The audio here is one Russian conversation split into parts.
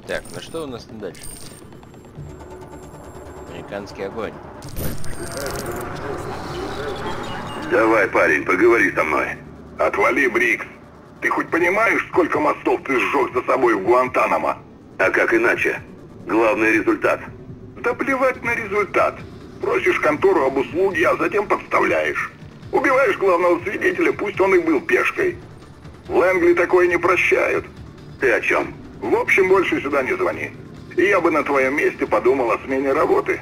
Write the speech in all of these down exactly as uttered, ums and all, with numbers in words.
Так, ну что у нас там дальше? Американский огонь. Давай, парень, поговори со мной. Отвали, Брикс. Ты хоть понимаешь, сколько мостов ты сжег за собой в Гуантанамо? А как иначе? Главный результат. Да плевать на результат. Просишь контору об услуге, а затем подставляешь. Убиваешь главного свидетеля, пусть он и был пешкой. В Лэнгли такое не прощают. Ты о чем? В общем, больше сюда не звони. И я бы на твоем месте подумал о смене работы.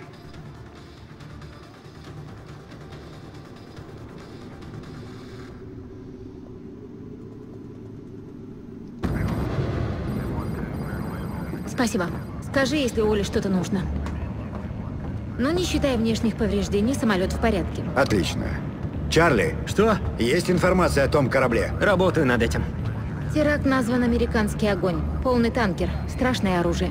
Спасибо. Скажи, если Оле что-то нужно. Ну, не считая внешних повреждений, самолет в порядке. Отлично. Чарли. Что? Есть информация о том корабле? Работаю над этим. Теракт назван «Американский огонь». Полный танкер. Страшное оружие.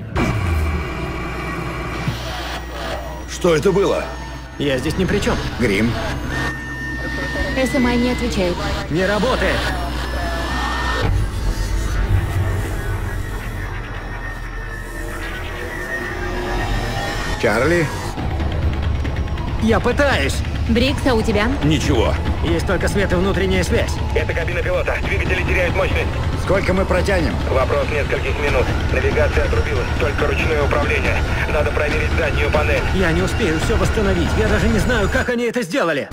Что это было? Я здесь ни при чем. Грим. эс эм ай не отвечает. Не работает. Чарли. Я пытаюсь. Брикс, а у тебя? Ничего. Есть только свет и внутренняя связь. Это кабина пилота. Двигатели теряют мощность. Сколько мы протянем? Вопрос нескольких минут. Навигация отрубилась. Только ручное управление. Надо проверить заднюю панель. Я не успею все восстановить. Я даже не знаю, как они это сделали.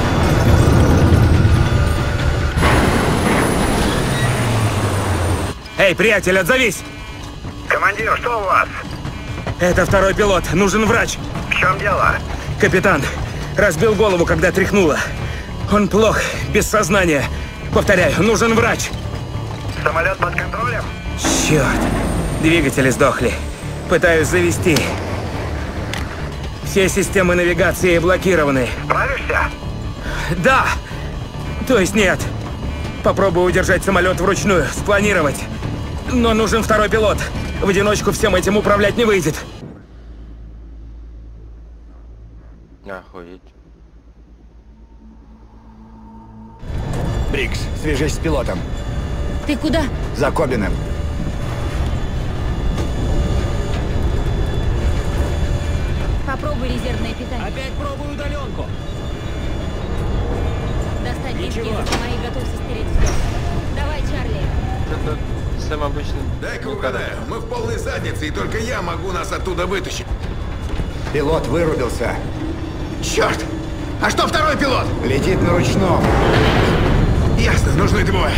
Эй, приятель, отзовись! Командир, что у вас? Это второй пилот. Нужен врач. В чем дело? Капитан. Разбил голову, когда тряхнуло. Он плох, без сознания. Повторяю, нужен врач. Самолет под контролем? Черт. Двигатели сдохли. Пытаюсь завести. Все системы навигации блокированы. Справишься? Да. То есть нет. Попробую удержать самолет вручную, спланировать. Но нужен второй пилот. В одиночку всем этим управлять не выйдет. Охуеть. Брикс, свяжись с пилотом. Ты куда? За Кобиным. Попробуй резервное питание. Опять пробую удаленку. Достань диски, Ничего. мои готовься стереть все. Давай, Чарли. Это сам обычный. Дай-ка угадаю. Мы в полной заднице, и только я могу нас оттуда вытащить. Пилот вырубился. Черт! А что второй пилот? Летит на ручном. Ясно, нужны двое.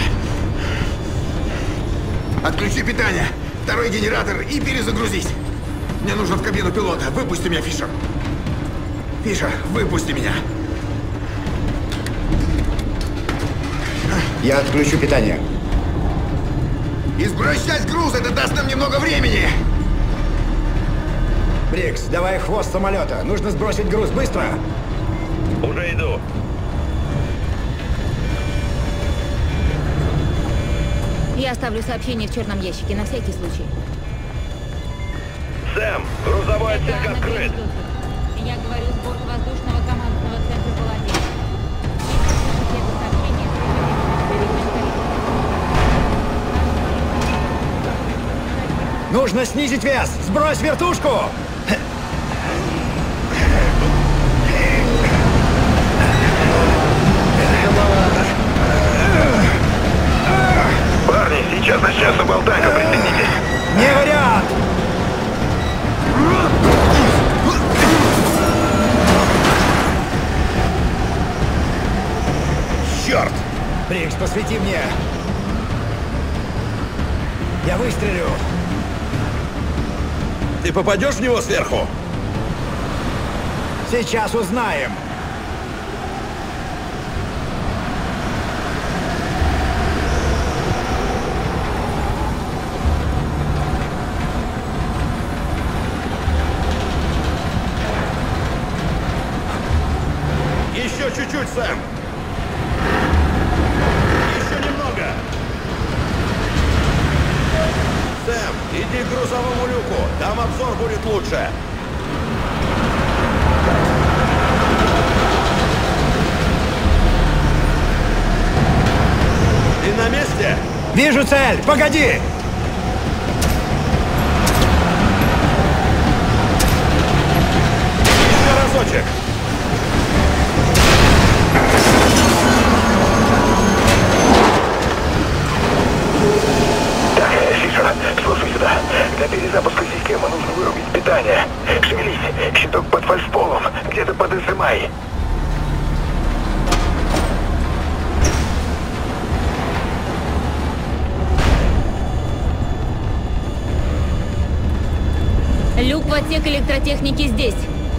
Отключи питание, второй генератор и перезагрузись. Мне нужно в кабину пилота. Выпусти меня, Фишер. Фишер, выпусти меня. Я отключу питание. И сбрось часть груза, это даст нам немного времени. Брикс, давай хвост самолета. Нужно сбросить груз. Быстро! Уже иду. Я оставлю сообщение в черном ящике, на всякий случай. Сэм, грузовой Это отсек Анна открыт. Грейс. Я говорю с бортвоздушного командного центра Паладин. Если это сообщение, Нужно снизить вес! Сбрось вертушку! Парни, сейчас начнется болтанка, пристегнитесь. Не вариант! Черт! Брикс, посвети мне! Я выстрелю! Ты попадешь в него сверху? Сейчас узнаем! Еще чуть-чуть, Сэм. Еще немного. Сэм, иди к грузовому люку. Там обзор будет лучше. Ты на месте? Вижу цель! Погоди! Роджер. Так, Фишер, слушай сюда. Для перезапуска системы нужно вырубить питание. Шевелись, щиток под фальшполом, где-то под эс эм ай. Люк в отсек электротехники здесь.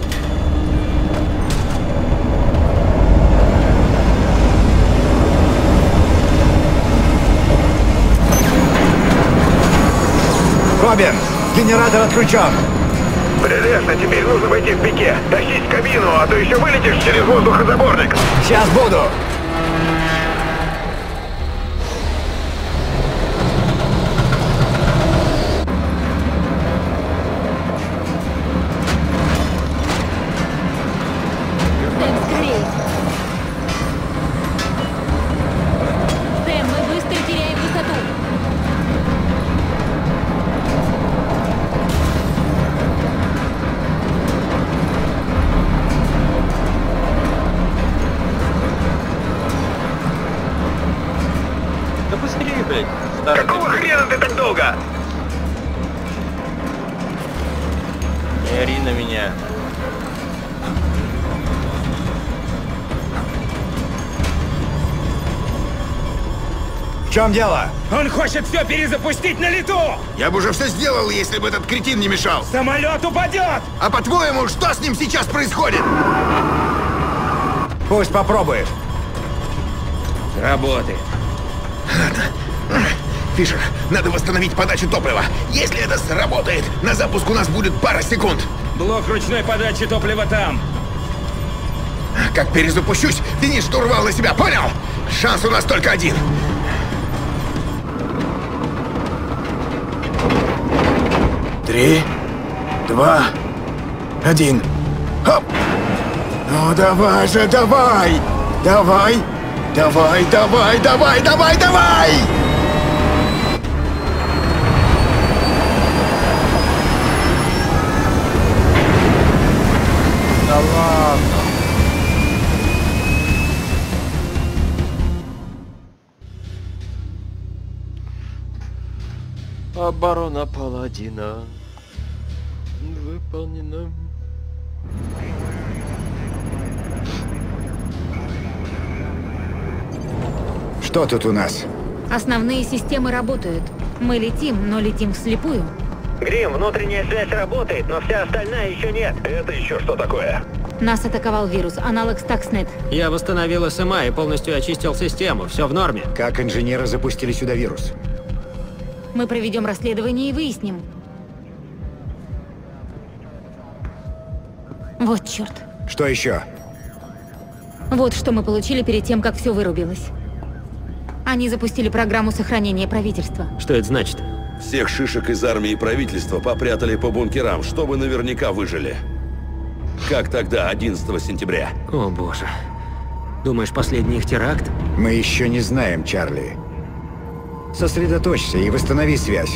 Робин, генератор отключен. Прелестно, теперь нужно войти в пике. Тащись в кабину, а то еще вылетишь через воздухозаборник. Сейчас буду. Сэм, скорее. Сэм, мы быстро теряем высоту. Да быстрее, блядь. Старый Какого хрена ты так долго? Не ори на меня. В чем дело? Он хочет все перезапустить на лету! Я бы уже все сделал, если бы этот кретин не мешал. Самолет упадет! А по-твоему, что с ним сейчас происходит? Пусть попробует. Работает. Фишер, надо восстановить подачу топлива. Если это сработает, на запуск у нас будет пара секунд. Блок ручной подачи топлива там. Как перезапущусь, тяни штурвал на себя, понял? Шанс у нас только один. Три, два, один. Хоп! Ну давай же, давай! Давай! Давай, давай, давай, давай, давай! Да ладно. Оборона паладина выполнена. Что тут у нас? Основные системы работают. Мы летим, но летим вслепую. Грим, внутренняя связь работает, но вся остальная еще нет. Это еще что такое? Нас атаковал вирус, аналог Stuxnet. Я восстановил эс эм ай и полностью очистил систему. Все в норме. Как инженеры запустили сюда вирус? Мы проведем расследование и выясним. Вот черт. Что еще? Вот что мы получили перед тем, как все вырубилось. Они запустили программу сохранения правительства. Что это значит? Всех шишек из армии и правительства попрятали по бункерам, чтобы наверняка выжили. Как тогда, одиннадцатого сентября? О боже. Думаешь, последний их теракт? Мы еще не знаем, Чарли. Сосредоточься и восстанови связь.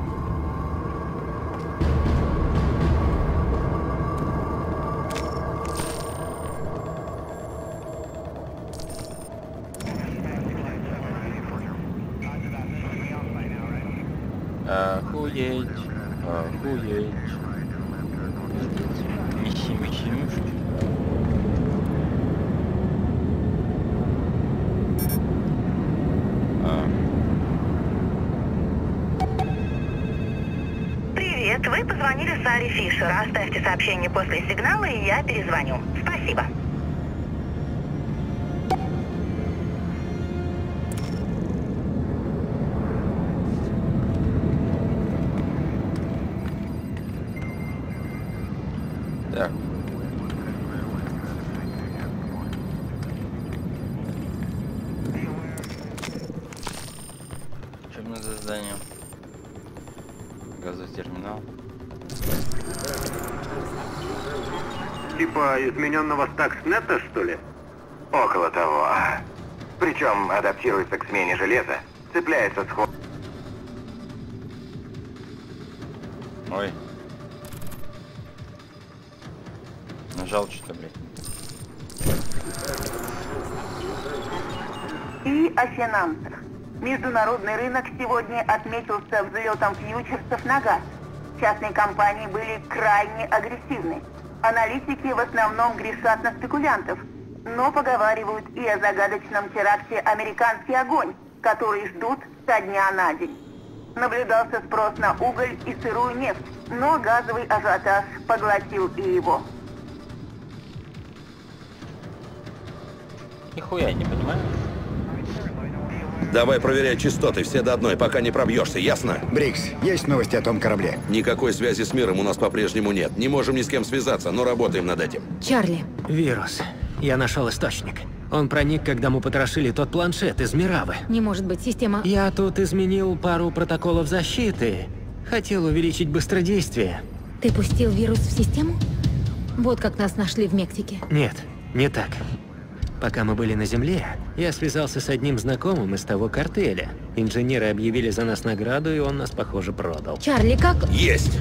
Охуеть, охуеть. Ищи, ищи, ищи. А. Привет, вы позвонили Саре Фишер. Оставьте сообщение после сигнала, и я перезвоню. Спасибо. Так. Что мы за здание? Газотерминал. Типа измененного Stuxnet, что ли? Около того. Причем адаптируется к смене железа, цепляется с ход... Ой. нажал что-то, блядь. И о финансах. Международный рынок сегодня отметился взлетом фьючерсов на газ. Частные компании были крайне агрессивны. Аналитики в основном грешат на спекулянтов, но поговаривают и о загадочном теракте «Американский огонь», который ждут со дня на день. Наблюдался спрос на уголь и сырую нефть, но газовый ажиотаж поглотил и его. Нихуя не понимаю. Давай проверять частоты, все до одной, пока не пробьешься, ясно? Брикс, есть новости о том корабле? Никакой связи с миром у нас по-прежнему нет. Не можем ни с кем связаться, но работаем над этим. Чарли. Вирус. Я нашел источник. Он проник, когда мы потрошили тот планшет из Миравы. Не может быть, система... Я тут изменил пару протоколов защиты. Хотел увеличить быстродействие. Ты пустил вирус в систему? Вот как нас нашли в Мексике. Нет, не так. Пока мы были на Земле, я связался с одним знакомым из того картеля. Инженеры объявили за нас награду, и он нас, похоже, продал. Чарли, как... Есть!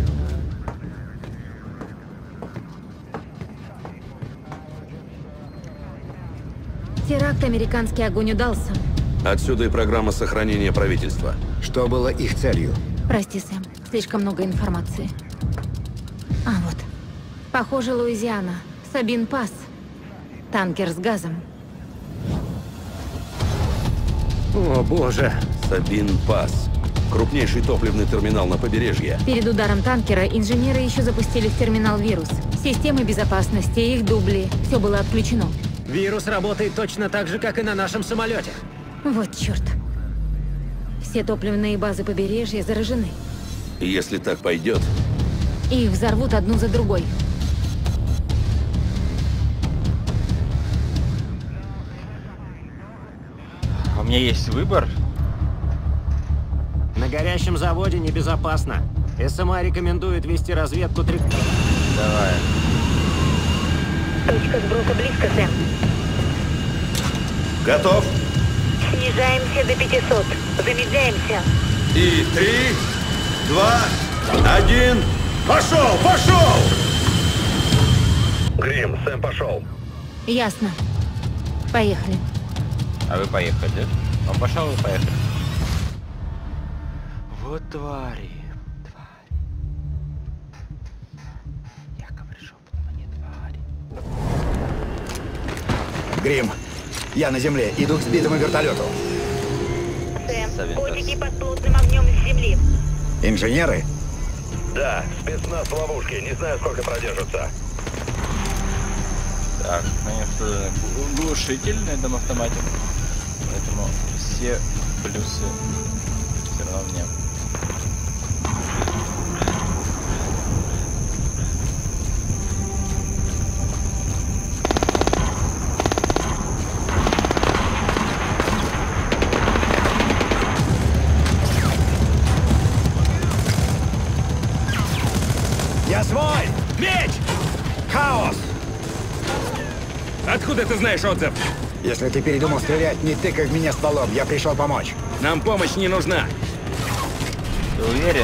Теракт «Американский огонь» удался. Отсюда и программа сохранения правительства. Что было их целью? Прости, Сэм. Слишком много информации. А, вот. Похоже, Луизиана. Сабин Пас. Танкер с газом. О, боже. Сабин Пас. Крупнейший топливный терминал на побережье. Перед ударом танкера инженеры еще запустили в терминал вирус. Системы безопасности, их дубли. Все было отключено. Вирус работает точно так же, как и на нашем самолете. Вот черт. Все топливные базы побережья заражены. Если так пойдет... И их взорвут одну за другой. У меня есть выбор. На горящем заводе небезопасно. СМА рекомендует вести разведку три... Давай. Точка сброса близко, Сэм. Готов? Снижаемся до пятисот. Замедляемся. И три, два, один... Пошел! Пошел! Грим, Сэм пошел. Ясно. Поехали. А вы поехали, да? Он пошел, вы поехали. Вот твари. Твари. Якобы шепотом, а не твари. Грим, я на земле. Иду к сбитому вертолету. Сэм, ботики под плотным огнем с земли. Инженеры? Да, спецназ в ловушке. Не знаю, сколько продержится. Так, конечно, глушитель на этом автомате. Поэтому все плюсы все равно мне. Я свой! Меч! Хаос! Откуда ты знаешь отзыв? Если ты передумал стрелять, не тыкай в меня стволом. Я пришел помочь. Нам помощь не нужна. Ты уверен?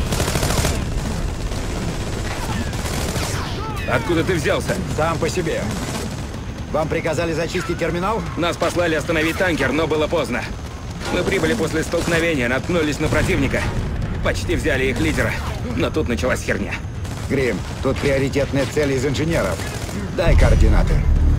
Откуда ты взялся? Сам по себе. Вам приказали зачистить терминал? Нас послали остановить танкер, но было поздно. Мы прибыли после столкновения, наткнулись на противника. Почти взяли их лидера. Но тут началась херня. Грим, тут приоритетная цель из инженеров. Дай координаты.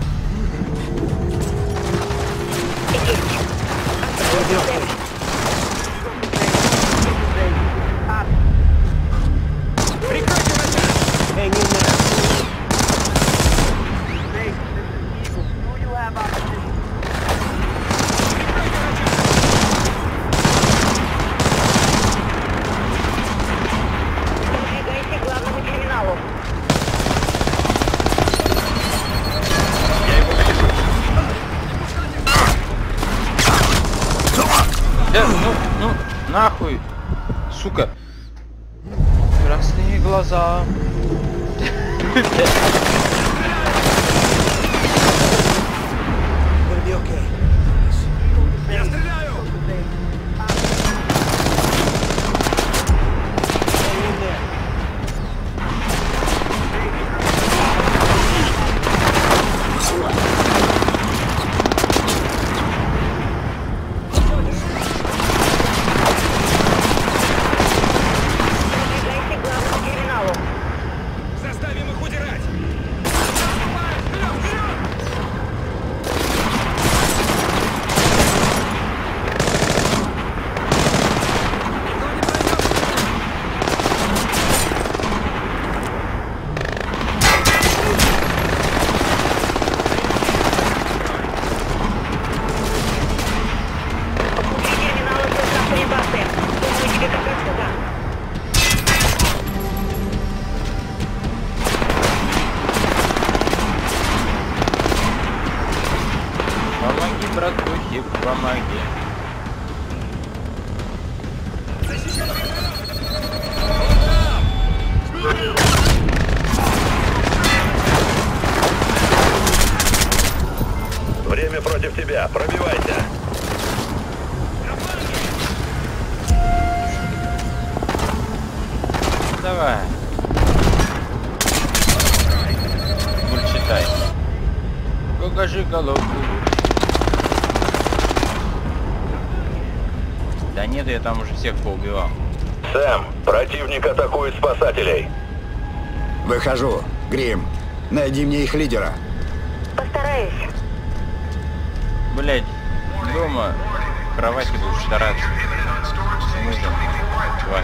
Продвигайся к главному терминалу. Да, ну, ну, нахуй, сука. Красные глаза. Я стреляю! братухи, помоги. Время против тебя. Пробивайся. Давай. Пульт читай. Покажи головку. Да нет, я там уже всех поубивал. Сэм, противник атакует спасателей. Выхожу. Грим, найди мне их лидера. Постараюсь. Блять, дома в кровати будешь стараться. Смысл? Давай.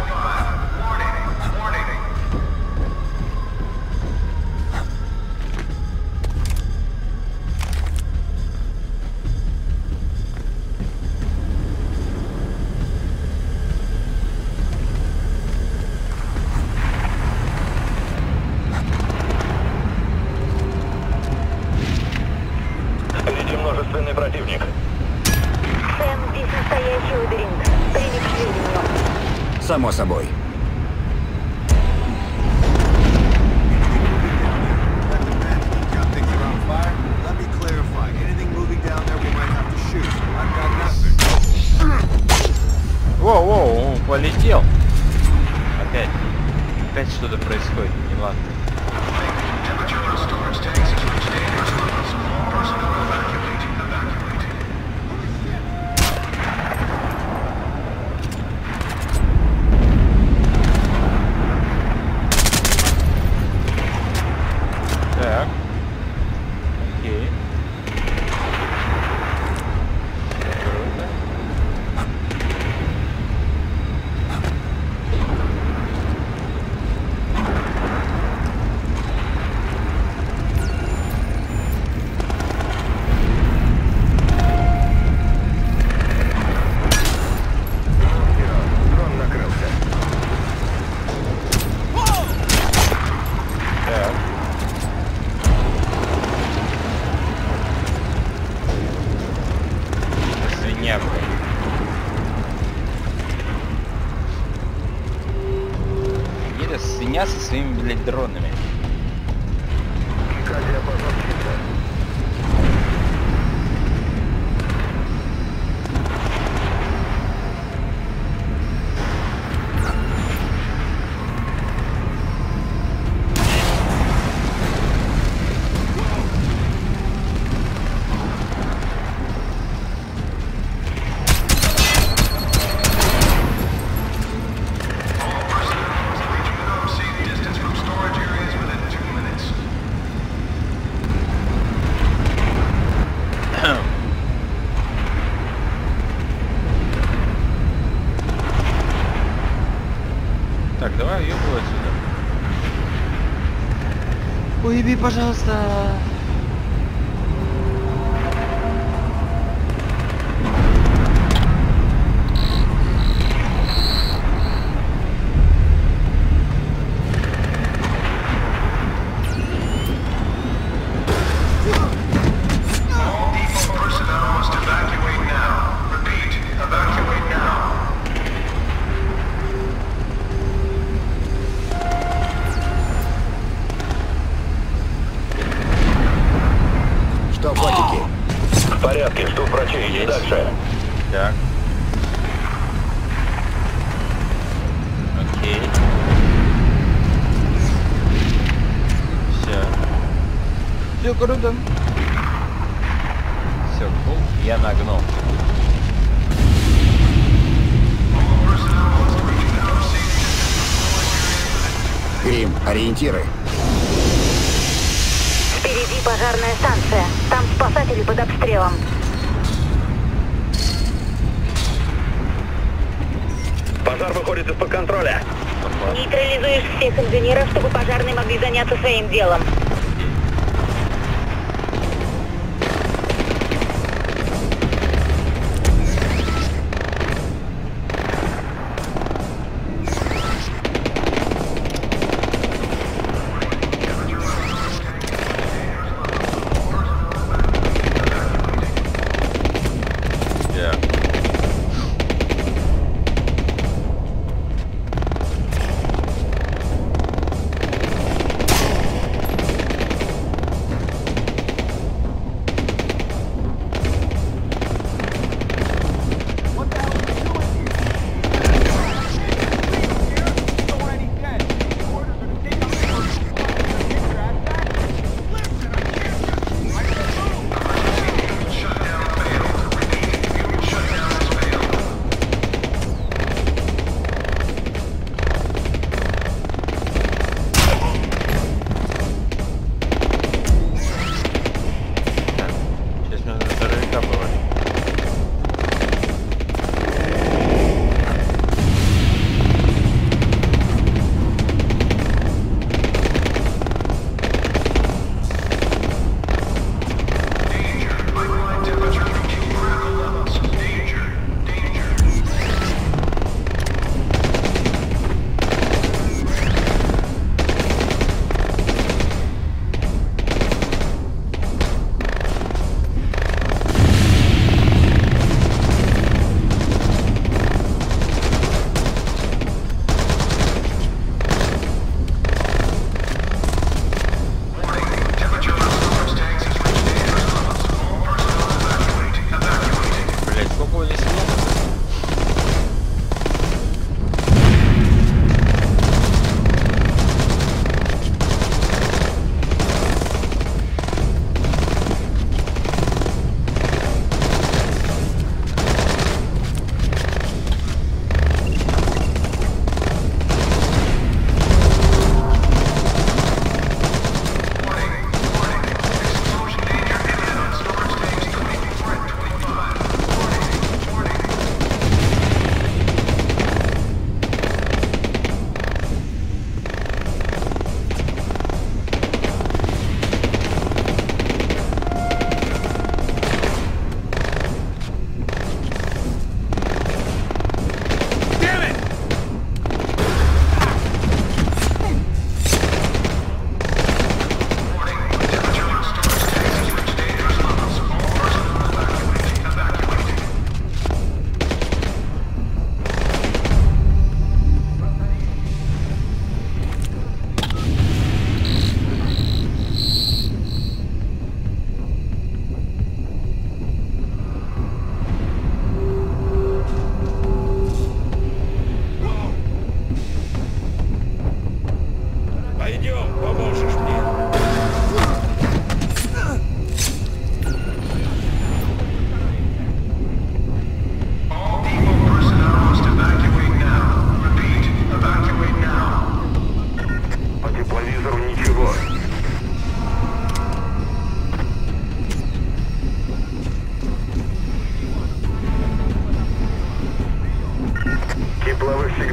Впереди множественный противник. Сэм, здесь настоящий лабиринт. Прими к сведению. Само собой. Воу-воу, полетел. Опять. Опять что-то происходит. Не ладно. Так. Окей. Круто. Дрон накрылся. Так. Свинья, блядь. Где-то свинья со своими, блядь, дронами. Диапазон чисто. Так, давай уебывай отсюда. Уеби, пожалуйста. Что, котики? В порядке, жду врачей. Иди дальше. Так. Окей. Все. Все круто. Все, кул. Я нагнул. Грим, ориентиры. Впереди пожарная станция. Там спасатели под обстрелом. Пожар выходит из-под контроля. Нейтрализуешь всех инженеров, чтобы пожарные могли заняться своим делом.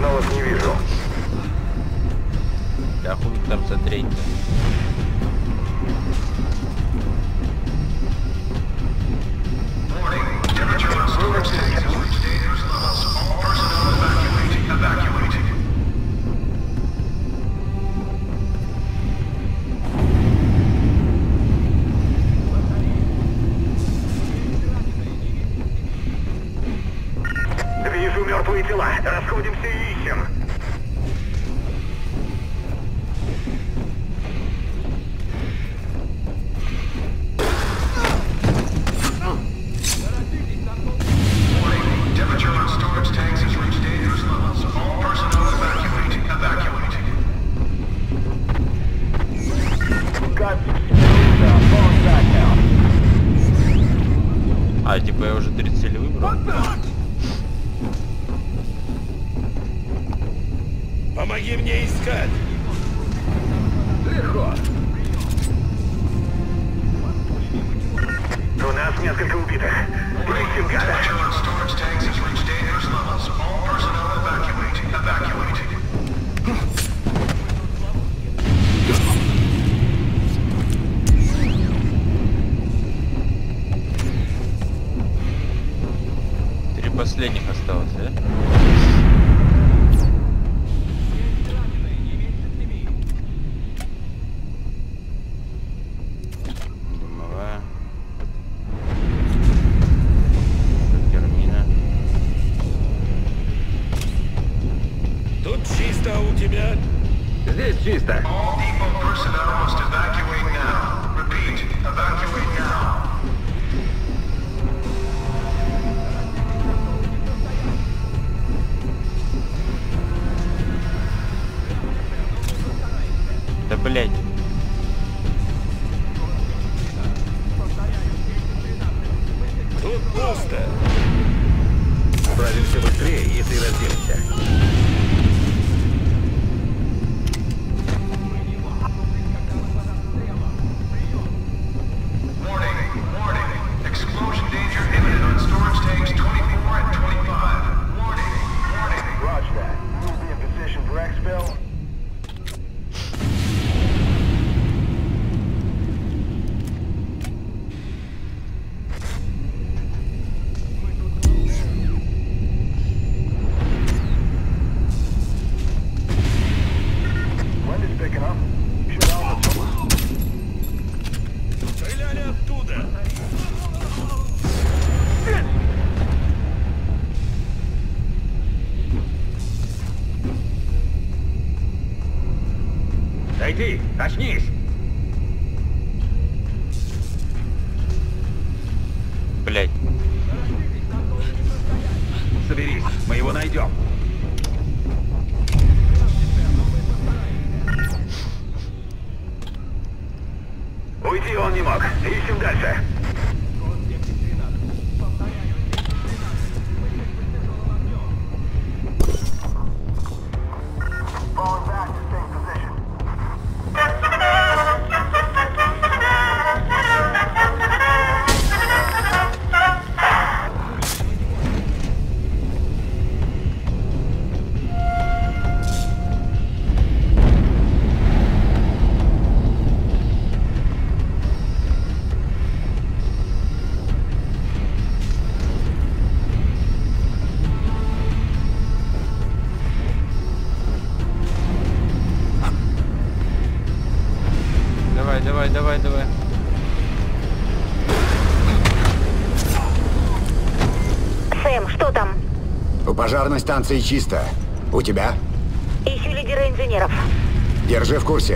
Сигналов не вижу. Да хуй там смотреть. Вижу мертвые тела. Расходимся и ищем. А, типа я уже три цели выбрал. Помоги мне искать! Легко! У нас несколько убитых. Брейкинг гада. Три последних осталось, да? Дымовая. Термина. Тут чисто, а у тебя? Здесь чисто. Да блять. Тут пусто. Справимся быстрее, если разделимся. Стреляли оттуда! Зайди, очнись! Блять. Соберись, мы его найдем. Уйти он не мог. Ищем дальше. Давай, давай, давай, давай. Сэм, что там? У пожарной станции чисто. У тебя? Ищу лидера инженеров. Держи в курсе.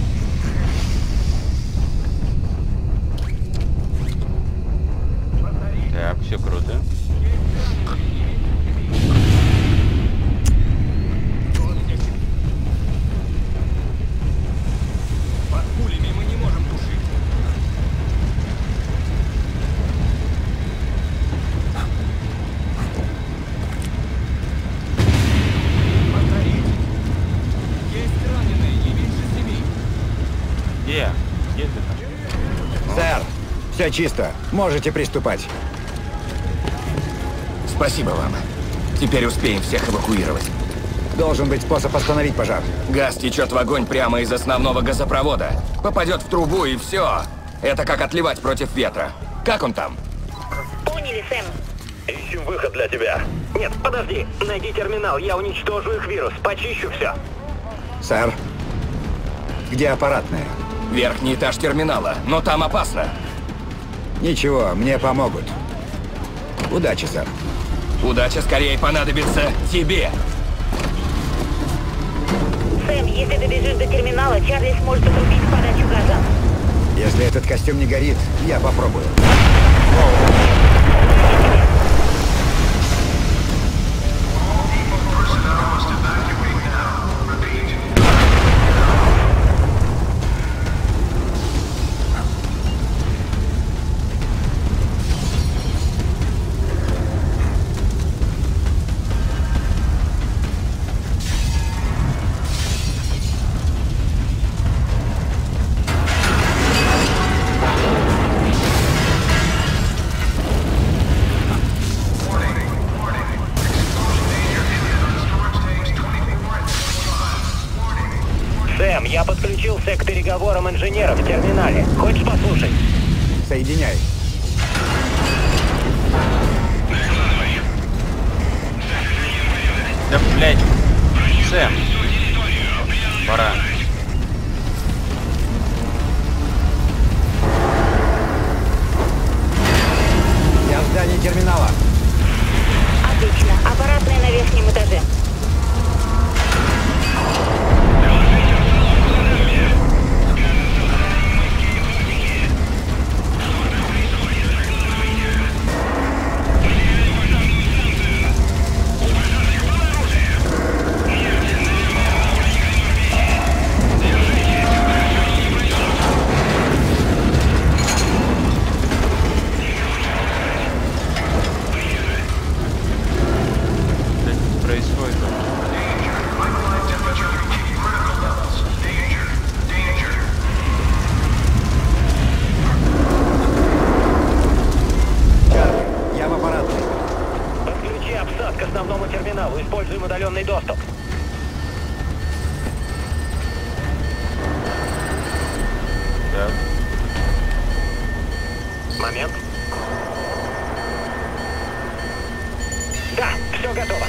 Так, все круто. Под пулями мы не можем тушить. Есть раненые, не меньше семи. Где? Где ты там? Сэр, все чисто. Можете приступать. Спасибо вам. Теперь успеем всех эвакуировать. Должен быть способ остановить пожар. Газ течет в огонь прямо из основного газопровода. Попадет в трубу и все. Это как отливать против ветра. Как он там? Поняли, Сэм. Ищем выход для тебя. Нет, подожди. Найди терминал, я уничтожу их вирус. Почищу все. Сэр, где аппаратная? Верхний этаж терминала, но там опасно. Ничего, мне помогут. Удачи, сэр. Удача скорее понадобится тебе. Сэм, если добежишь до терминала, Чарли сможет отрубить подачу газа. Если этот костюм не горит, я попробую. Сэм, я подключился к переговорам инженеров в терминале. Хочешь послушать? Соединяй. Да, блядь. Сэм. Пора. Я в здании терминала. Отлично. Аппаратная на верхнем этаже. К основному терминалу. Используем удаленный доступ. Да. Момент. Да, все готово.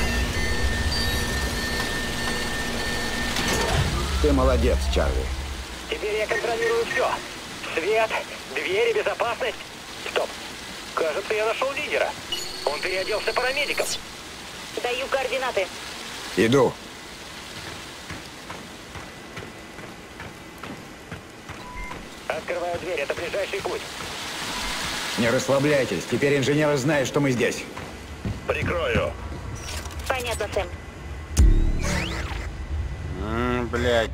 Ты молодец, Чарли. Теперь я контролирую все. Свет, двери, безопасность. Стоп. Кажется, я нашел лидера. Он переоделся парамедиком. Даю координаты. Иду. Открываю дверь, это ближайший путь. Не расслабляйтесь, теперь инженеры знают, что мы здесь. Прикрою. Понятно, Сэм. Ммм, блядь.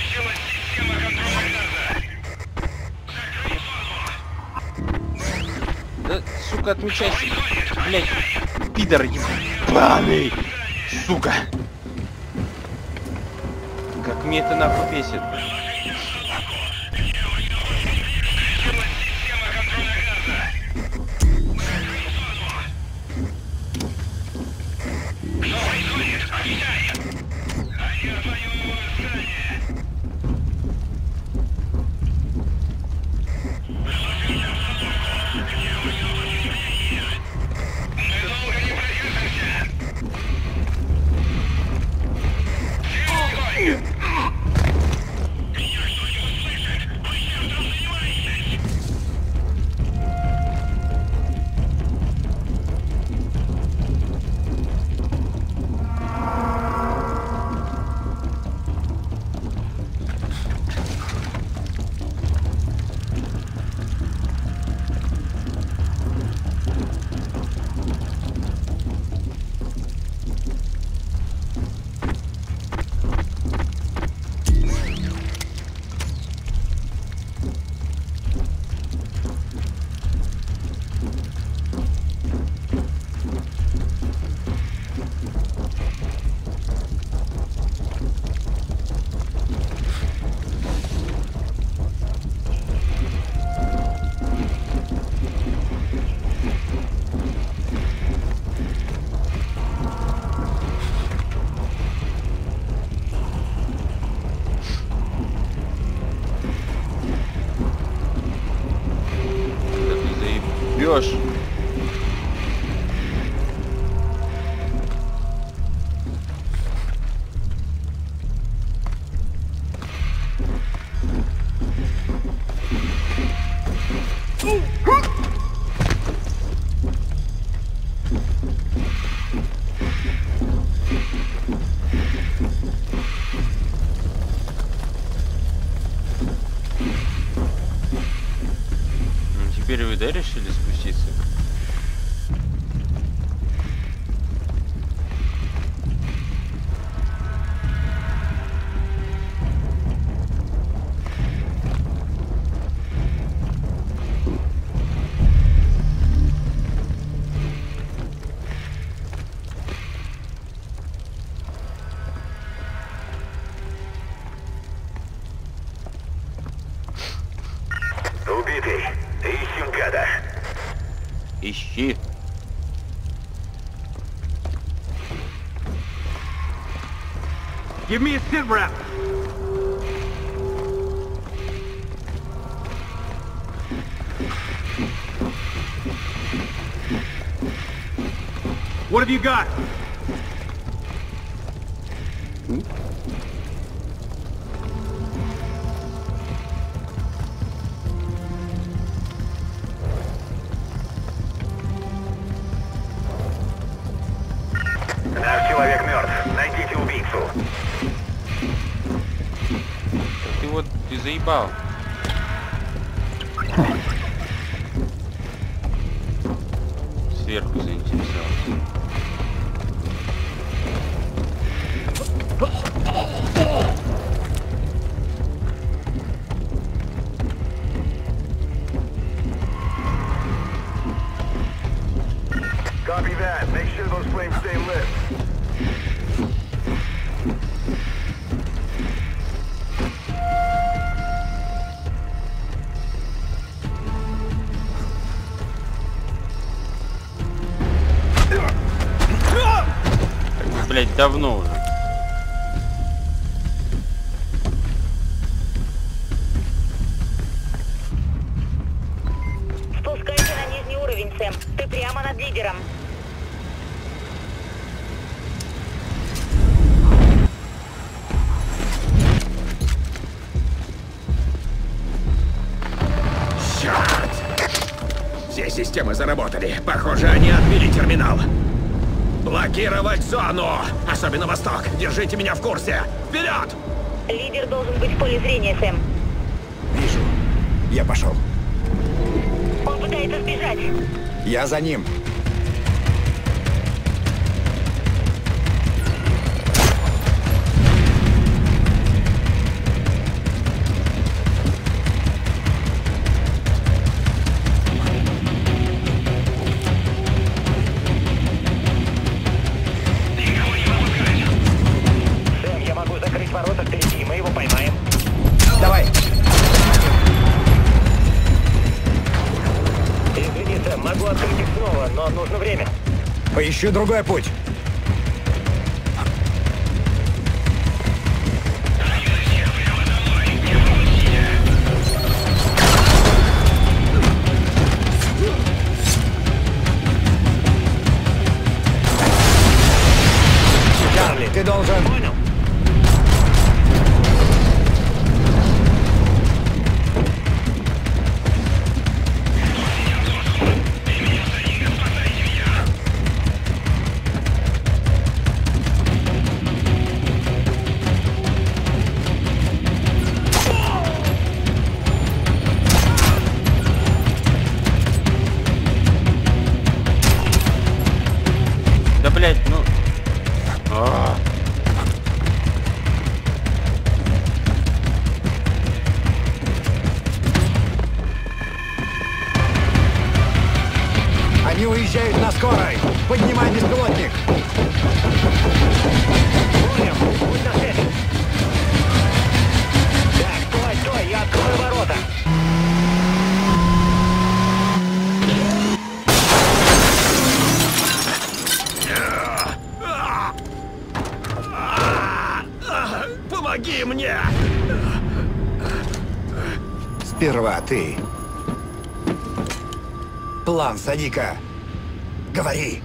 Да, сука, отмечайся. Блядь, пидор ебаный. Сука. Как мне это нахуй бесит. решили спуститься? Убитый. Ищем гада. Ищи. Give me a sit rep. What have you got? Наш человек мертв. Найдите убийцу. Ты вот, ты заебал. Сверху заинтересовался. Copy that. Make sure those flames stay lit. Блять, давно уже. Спускайся на нижний уровень, Сэм. Ты прямо над лидером. Черт! Все системы заработали. Похоже, они отбили терминал. Блокировать зону! Особенно восток. Держите меня в курсе. Вперед! Лидер должен быть в поле зрения, Сэм. Вижу. Я пошел. Он пытается сбежать. Я за ним. Сэм, я могу закрыть ворота впереди, мы его поймаем. Давай. Извини, Сэм, могу открыть их снова, но нужно время. Поищу другой путь. Чарли, ты должен... Понял. Да блять, ну. А. Они уезжают на скорой. Поднимай беспилотник. Понял, будь на связи. Так, стой, стой, я открою ворота. Помоги мне! Сперва ты. План Садика. Говори.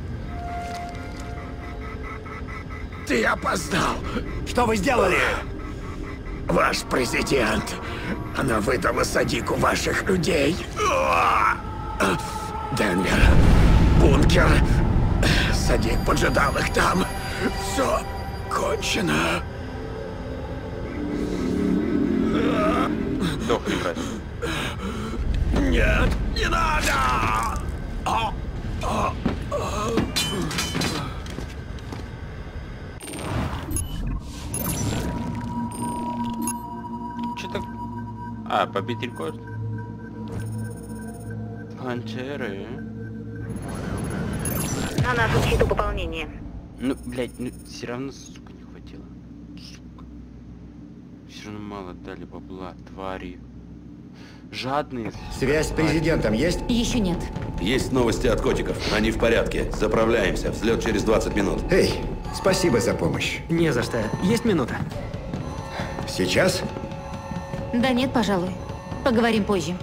Ты опоздал. Что вы сделали? Ваш президент. Она выдала Садику ваших людей. Денвер. Бункер. Садик поджидал их там. Все кончено. Сдохни, брат. Нет. Не надо! А, а, а. Че так? А, побить рекорд. Пантеры. На нашу защиту пополнение. Ну, блядь, ну все равно, сука, не хватило. Сука. Все равно мало дали бабла, твари. Жадные. Связь с президентом есть? Еще нет. Есть новости от котиков. Они в порядке. Заправляемся. Взлет через двадцать минут. Эй, спасибо за помощь. Не за что. Есть минута? Сейчас? Да нет, пожалуй. Поговорим позже.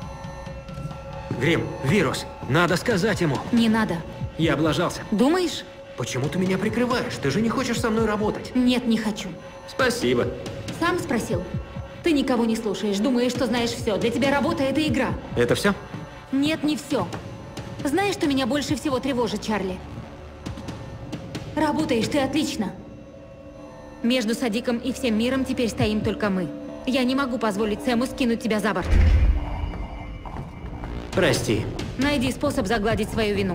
Грим, вирус. Надо сказать ему. Не надо. Я облажался. Думаешь? Почему ты меня прикрываешь? Ты же не хочешь со мной работать. Нет, не хочу. Спасибо. Сам спросил. Ты никого не слушаешь, думаешь, что знаешь все. Для тебя работа — это игра. Это все? Нет, не все. Знаешь, что меня больше всего тревожит, Чарли? Работаешь ты отлично. Между Садиком и всем миром теперь стоим только мы. Я не могу позволить Сэму скинуть тебя за борт. Прости. Найди способ загладить свою вину.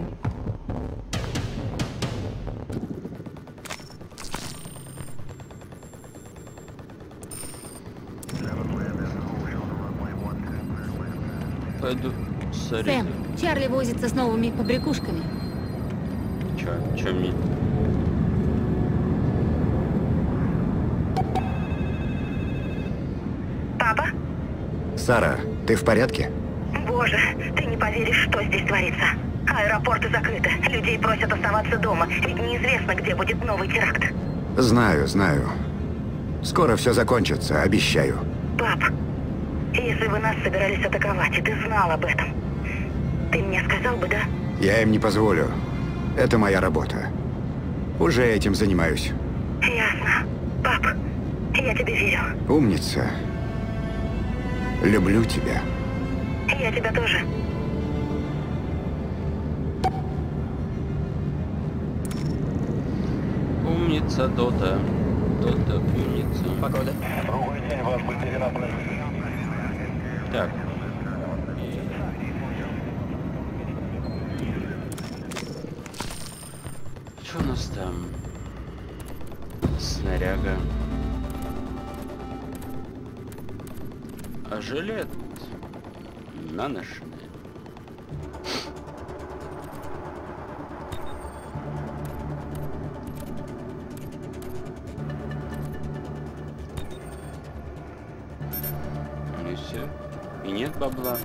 Пойду сорить. Сэм, Чарли возится с новыми побрякушками. Чё, чё мне? Папа? Сара, ты в порядке? Боже, ты не поверишь, что здесь творится. Аэропорты закрыты, людей просят оставаться дома, ведь неизвестно, где будет новый теракт. Знаю, знаю. Скоро все закончится, обещаю. Пап, если бы нас собирались атаковать, и ты знал об этом, ты мне сказал бы, да? Я им не позволю. Это моя работа. Уже этим занимаюсь. Ясно. Пап, я тебе верю. Умница. Люблю тебя. Я тебя тоже. Умница, Дота. Дота, умница. Погода. Другой день вас быть перенапряжен. Так. Что у нас там? Снаряга. А жилет наношенный. Ну и все. И нет бабла.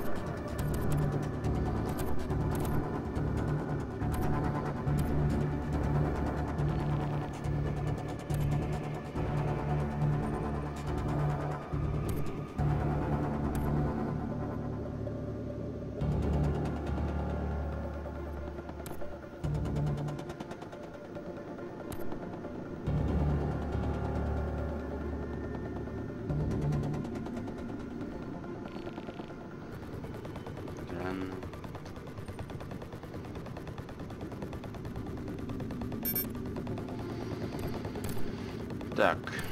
Так.